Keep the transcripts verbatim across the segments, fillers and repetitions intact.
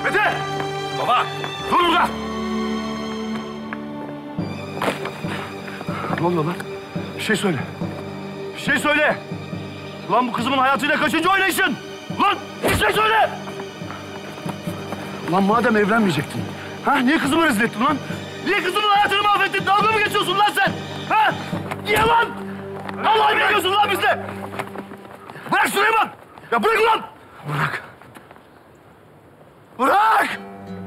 Mete! Baba! Dur burada! Ne oluyor lan? Bir şey söyle. Bir şey söyle! Lan bu kızımın hayatıyla kaçıncı oynayışın? Lan bir şey söyle! Lan madem evlenmeyecektin, ha niye kızımı rezil ettin lan? Niye kızımın hayatını mahvettin? Dalga mı geçiyorsun lan sen? Ha? Niye lan? Allah'ı biliyorsun lan bizde! Bırak Süleyman! Ya bırak lan! Bırak! Bırak!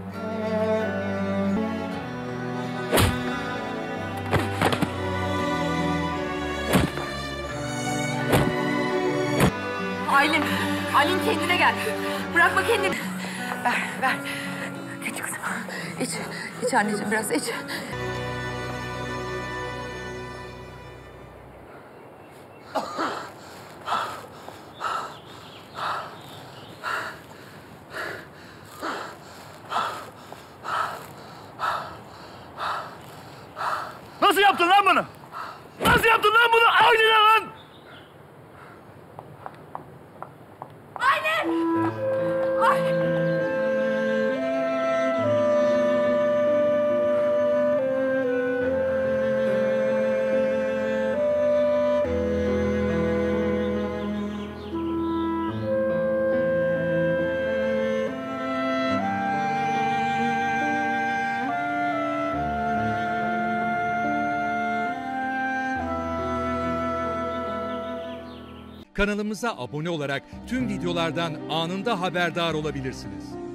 Aylin, Aylin kendine gel. Bırakma kendini. Ver, ver. Geç kızım. İç, iç anneciğim biraz iç. Nasıl yaptın lan bunu? Nasıl yaptın lan bunu? Aylin'e lan! Aylin! Aylin! Kanalımıza abone olarak tüm videolardan anında haberdar olabilirsiniz.